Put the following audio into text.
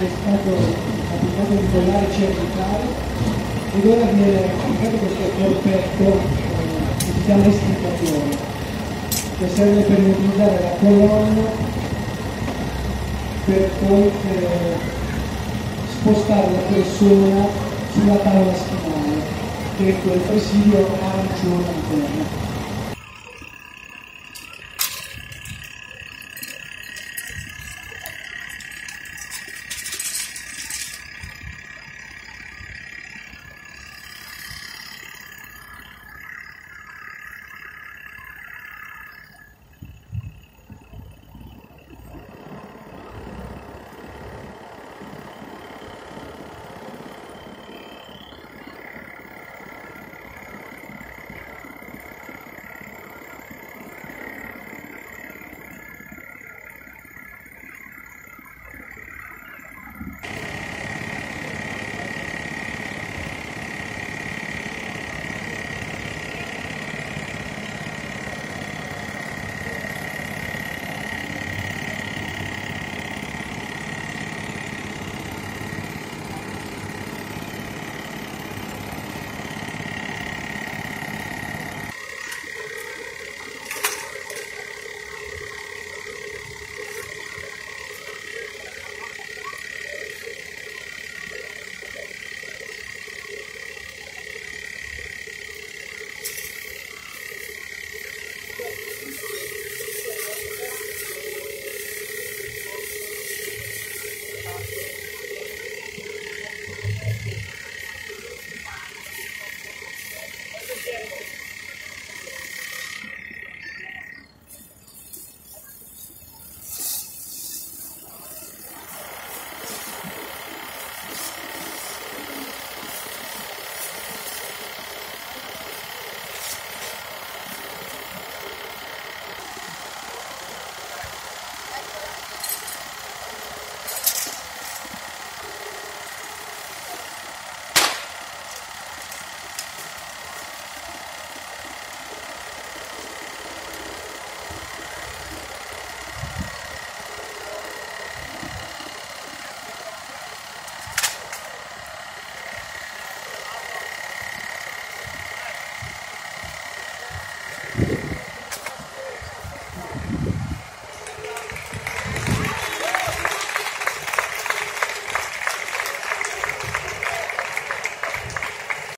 è stato applicato un collare cervicale ed ora viene applicato questo corpetto che si chiama estirpatore, che serve per utilizzare la colonna per poi spostare la persona sulla tavola spinale, che è quel presidio arancione